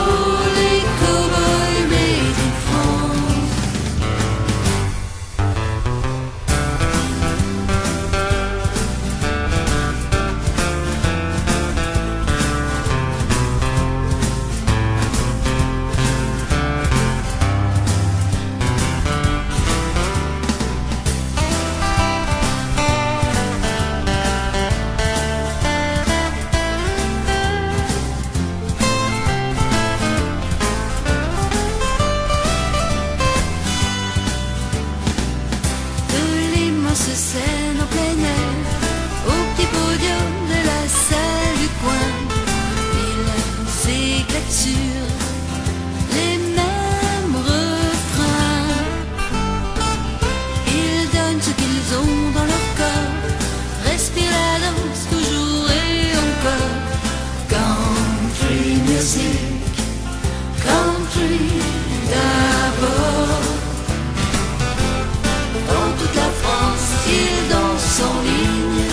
les cow-boys made in France. Se scène en plein air, au petit podium de la salle du coin. Ils s'éclatent sur les mêmes refrains. Ils donnent ce qu'ils ont dans leur corps, respirent la danse toujours et encore. Country music, country d'abord. Dans toute la France, ils dansent en ligne,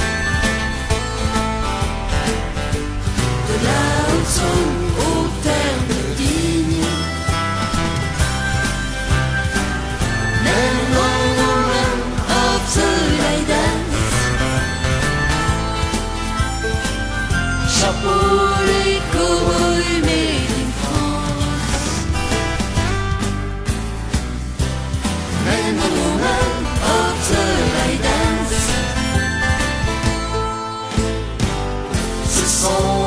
de la Haute-Saône aux termes dignes. Men and women of the line dance, chapeau les cow-boys made in France. Men and women of the line dance, ce sont